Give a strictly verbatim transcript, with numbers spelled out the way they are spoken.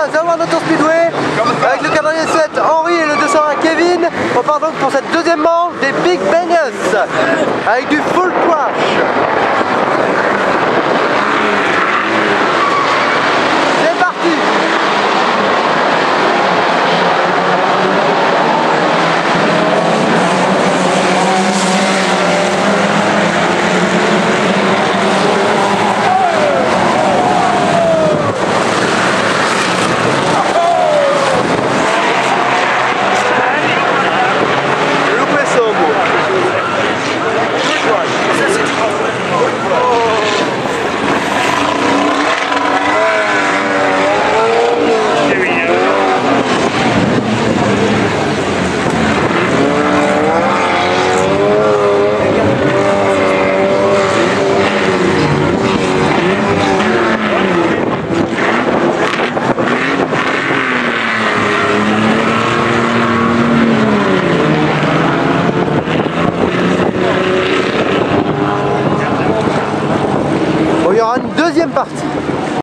à The World Auto Speedway avec le quadrillé sept Henri et le deux cent un Kevin. On part donc pour cette deuxième manche des Big Bangers avec du full crash. C'est parti. Il y aura une deuxième partie.